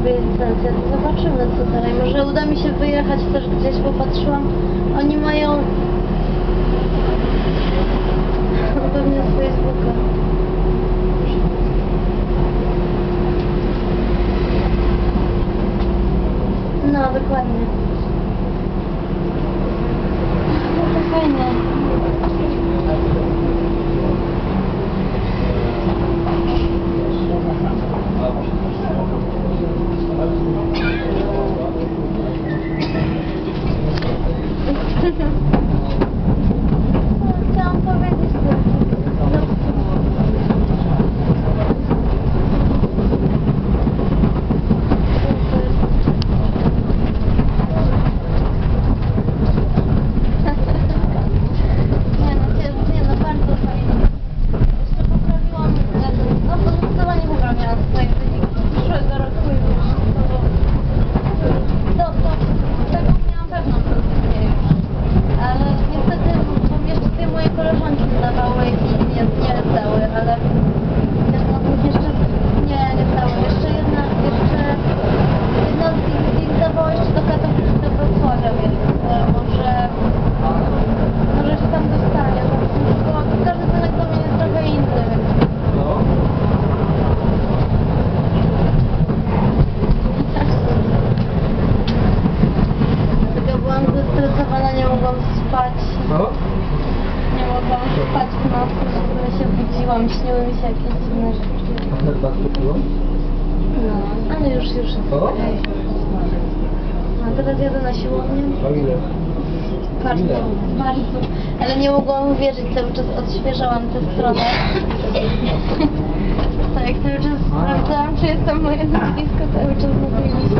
zrobię licencję, to zobaczymy co dalej. Może uda mi się wyjechać też gdzieś, bo patrzyłam, oni mają pewnie z Facebooka. No, dokładnie. No to fajnie. Chciałam powiedzieć nie no, bardzo fajnie. Jeszcze poprawiłam, no to zdecydowanie poprawiłam swoje wyniki z przyszłego roku i już tego miałam pewną pozycję już. Ale niestety, bo jeszcze dwie moje koleżanki zdawały i nie zdały, ale jedna z nich jeszcze nie zdały. Jeszcze jedna z nich zdawała jeszcze do Katowic, do Wrocławia, więc może się tam dostanie. Tylko każdy ten egzamin jest trochę inny, więc... Tylko byłam zestresowana, nie mogłam spać. Nie mogłam spać w nocy, się budziłam, śniły mi się jakieś inne rzeczy. No, ale już jest okej. A teraz jadę na siłownię. Bardzo. Ale nie mogłam uwierzyć, cały czas odświeżałam tę stronę. Tak, cały czas sprawdzałam, czy jest tam moje nazwisko, cały czas na tej liście.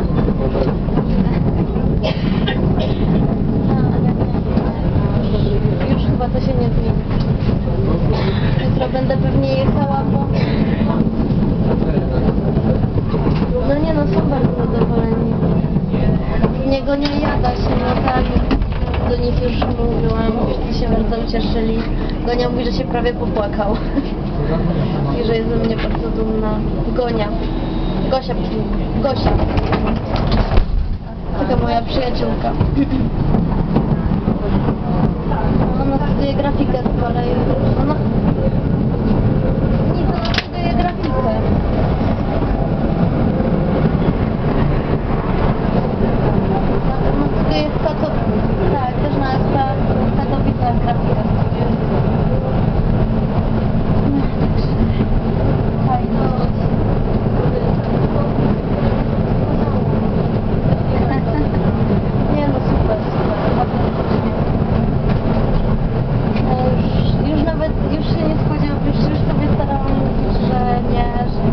Już chyba to się nie zmieni. Jutro będę pewnie jechała, bo... No nie no, są bardzo zadowoleni. Z niego nie jada się, no tak. Do nich już mówiłam, że się bardzo ucieszyli. Gonia mówi, że się prawie popłakał. I że jest ze mnie bardzo dumna. Gosia. Taka moja przyjaciółka. Ona studiuje grafikę z kolei. Ona studiuje grafikę. Tak, też na SP w Katowicach grafikę studiuje. Nie no, super. Już się nie spodziewałam, już sobie starałam mówić, że nie.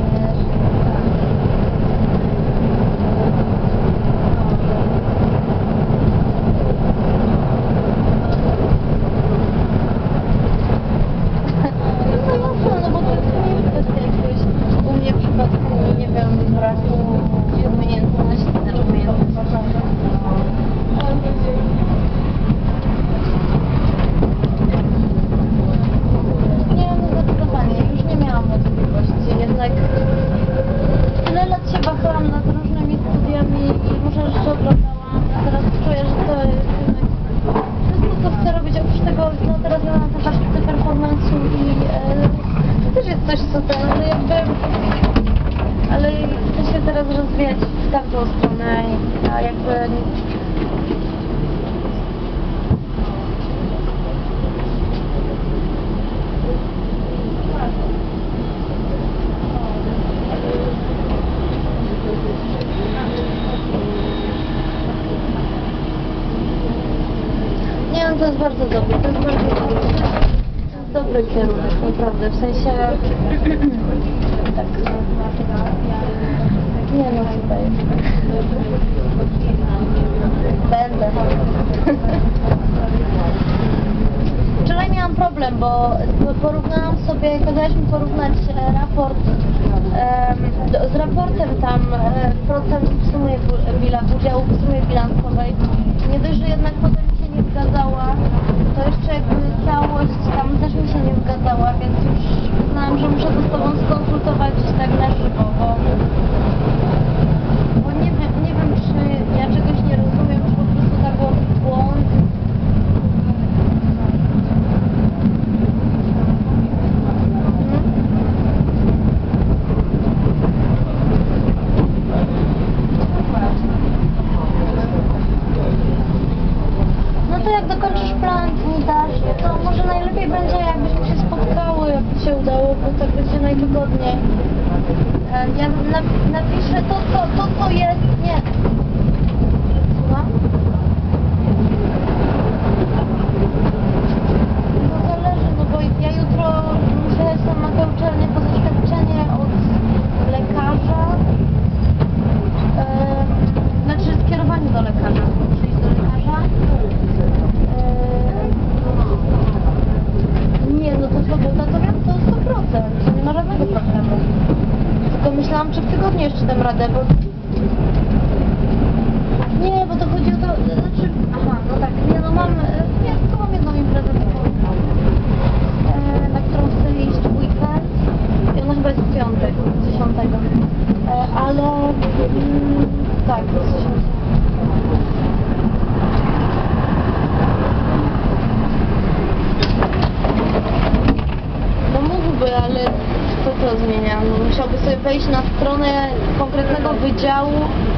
No bo to nie jest kwestia jakiegoś u mnie w przypadku, nie wiem, braku umiejętności, też umiejętności. Nie, no zdecydowanie, już nie miałam wątpliwości, jednak tyle lat się wahałam nad różnymi studiami i różne rzeczy oglądałam, a teraz czuję, że to jest jednak wszystko, co chcę robić, oprócz tego, no teraz ja mam te warsztaty performance'u i to też jest coś, co ale jakby, ale chcę się teraz rozwijać w tamtą stronę, a jakby nie, no to jest bardzo dobre, to jest dobry kierunek, naprawdę, w sensie tak, nie no tutaj będę. Wczoraj miałam problem, bo porównałam sobie, kazałeś mi porównać raport z raportem tam procent w sumie udziału w sumie bilansowej. Nie dość, że jednak potem mi się nie zgadzała, to jeszcze jakby całość tam też mi się nie zgadzała, więc już uznałam, że muszę to z tobą skonsultować tak na żywo, bo wygodniej. Ja napiszę to co jest, nie. Słucham? No zależy, no bo ja jutro muszę jechać tam na tę uczelnię po zaświadczenie od lekarza. Znaczy skierowanie do lekarza. Przyjść do lekarza. Nie, no to sobota to wiem, to 100%. To nie ma żadnego problemu. Tylko myślałam, czy w tygodniu jeszcze dam radę, bo... Nie, bo to chodzi o to... Znaczy... Aha, no tak, nie no mam... Ja tylko mam jedną imprezę taką, na którą chcę iść w weekend. I ona chyba jest w piątek, 10. Ale... tak, 10. No mógłby, ale co to zmienia? No, musiałby sobie wejść na stronę konkretnego wydziału.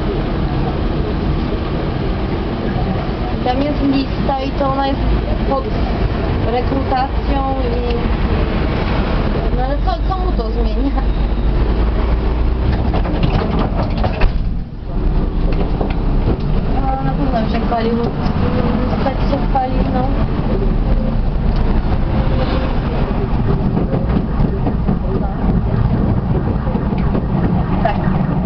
Tam jest lista i to ona jest pod rekrutacją i... No ale co mu to zmienia? Na pewno już jak palił. Tak się palił, no. Tak.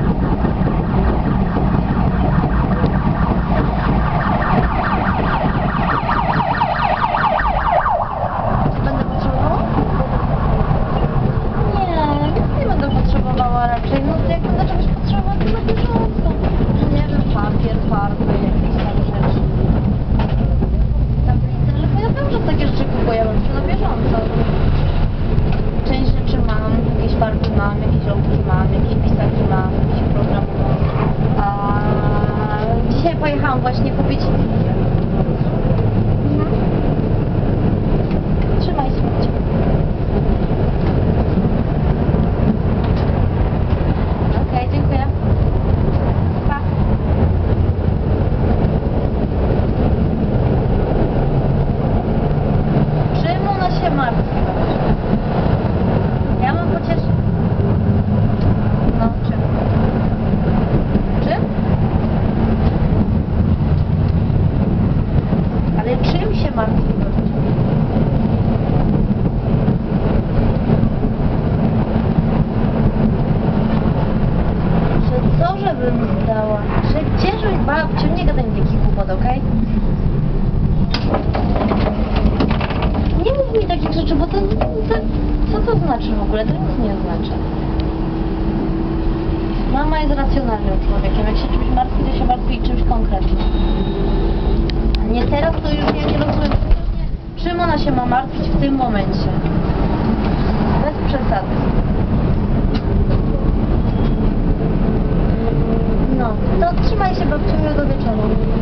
Czy będę potrzebowała? Nie będę potrzebowała raczej. No jak będę czegoś potrzebować, to na bieżąco. Nie wiem, papier, farby, jakieś tam rzeczy. Tablice, ale ja wiem, że takie rzeczy kupuję, bo na bieżąco. Część rzeczy mam, jakieś farby mam, jakieś ołówki mam, jakieś pisaki mam, jakiś program mam. A dzisiaj pojechałam właśnie kupić... Trzymaj się. Okej, dziękuję. Pa. Czym ona się martwi? Ja mam chociaż... No, czym? Czym? Ale czym się martwi? Że co, żebym zdała? Że gdzie, żeby... Babciu, nie gadaj mi takich głupot, okej? Nie mów mi takich rzeczy, bo to co to znaczy w ogóle? To nic nie oznacza. Mama jest racjonalnym człowiekiem. Jak się czymś martwi, to się martwi czymś konkretnym. A nie teraz, to już ja nie rozumiem, czym ona się ma martwić w tym momencie. Bez przesady. No, to trzymaj się, babciu, do wieczoru.